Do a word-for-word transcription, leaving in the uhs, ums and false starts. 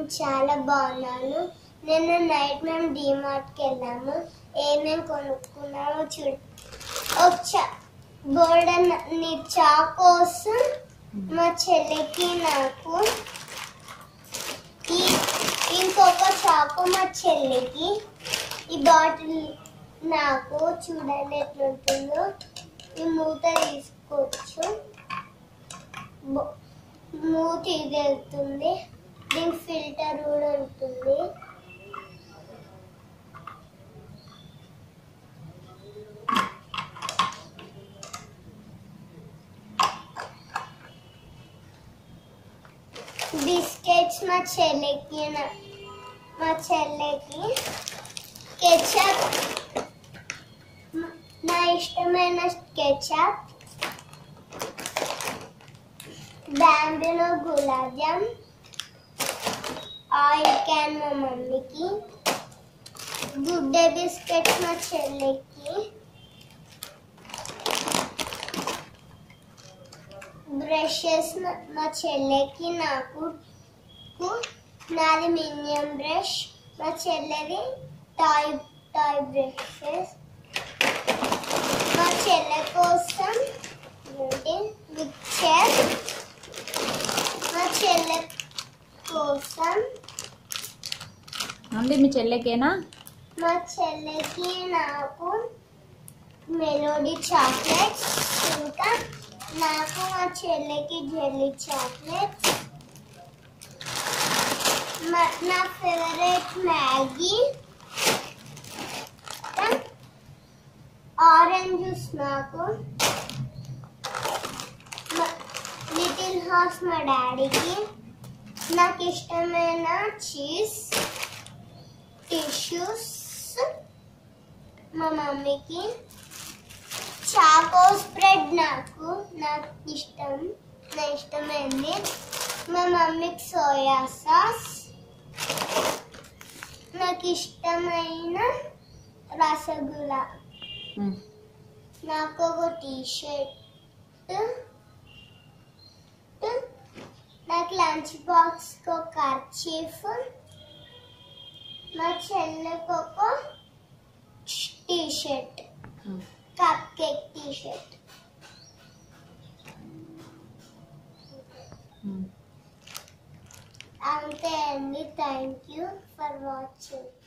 నేను చాలా బాగున్నాను. నేను నైట్ మేము dmartకి వెళ్ళాము. ఏమేమి కొనుక్కున్నామో చూడు. ఒక గోల్డెన్ నీ చాక్ కోసం మా చెల్లికి నాకు, ఈ ఇంకొక చాకు మా చెల్లికి, ఈ బాటిల్ నాకు. చూడండి ఎట్లుంటుందో. ఈ మూత తీసుకోవచ్చు, మూత ఇది వెళ్తుంది. దీనికి ఫిల్టర్ కూడా ఉంటుంది. బిస్కెట్స్ మా చెల్లికి మా చెల్లికి కెచప్, నా ఇష్టమైన కెచప్, బ్యాంబినో గులాబ్ జామ్, ఆయిల్ క్యాన్ మా మమ్మీకి, గుడ్ డే బిస్కెట్స్ మా చెల్లికి, బ్రషెస్ మా చెల్లికి, నాకు నాది మినియం బ్రష్, మా చెల్లెది టాయ్ టాయ్ బ్రషెస్. మా చెల్లె కోసం మిక్చర్, మా చెల్లె కోసం అంటే మీ చెల్లెకేనా? మా చెల్లెకి నాకు మెలోడీ చాక్లెట్స్, ఇంకా నాకు మా చెల్లెకి జెల్లీ చాక్లెట్స్, నా ఫేవరెట్ మ్యాగీ, ఆరెంజ్ జ్యూస్ నాకు, లిటిల్ హార్స్ మా డాడీకి, నాకు ఇష్టమైన చీజ్, టిష్యూస్ మా మమ్మీకి, చాకో స్ప్రెడ్ నాకు నాకు ఇష్టం, నా ఇష్టమైంది. మా మమ్మీకి సోయా సాస్, నాకు ఇష్టమైన రసగుల్లా, నాకు ఒక టీ షర్ట్, నాకు లంచ్ బాక్స్ ఒక కర్చీఫ్, మా చెల్లెకి ఒక T shirt, cupcake T shirt. అంతే అండి. Thank you for watching.